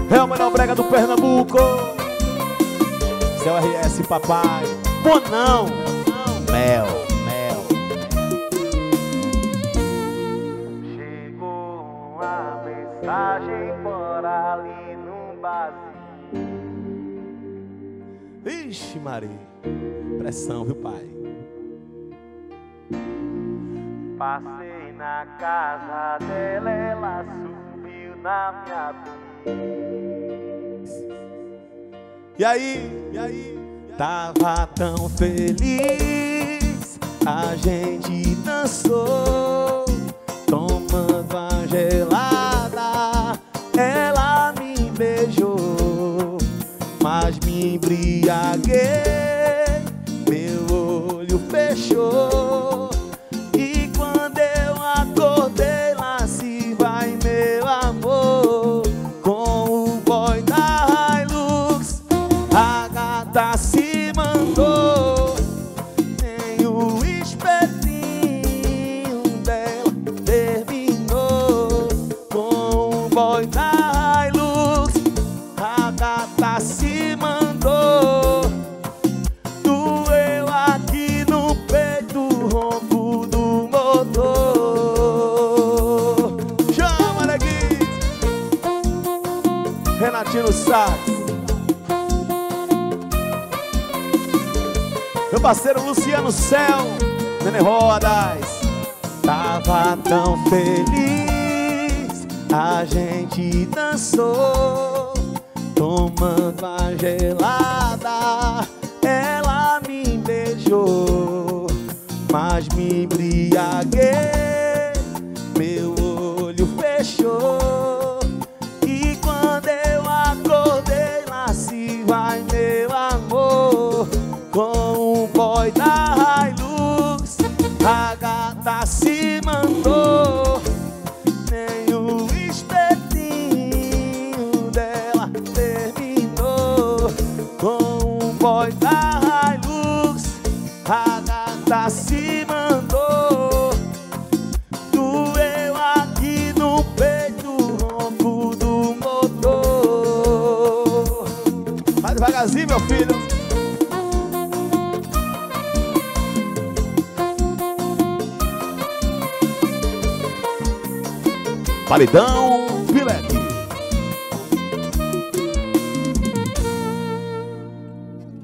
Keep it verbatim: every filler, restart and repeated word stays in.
É o melhor brega do Pernambuco. Seu R S, papai. Bonão. Mel, mel. Chegou uma mensagem por ali no barzinho. Ixi, Maria. Pressão, viu, pai? Passei na casa dela, ela subiu na minha vida. E aí, e aí? Tava tão feliz, a gente dançou, tomando a gelada, ela me beijou, mas me embriaguei, meu olho fechou, e quando eu acordei, lá se vai meu amor, com o boy da Hilux, a gata se mandou, nem o espetinho dela terminou, com o boy da Hilux, a gata se mandou, doeu aqui no peito o ronco do motor. Chama, neguinho! Renatinho Sax. Meu parceiro Luciano Céu, Nenê Rodas. Tava tão feliz, a gente dançou, tomando a gelada, ela me beijou, mas me embriaguei, meu olho fechou, e quando eu acordei, lá se vai meu amor, com o boy da Hilux, a gata se mandou, nem o espetinho dela terminou, com o boy da Hilux, a gata se mandou, doeu aqui no peito o ronco do motor. Vai devagarzinho, meu filho. Paredão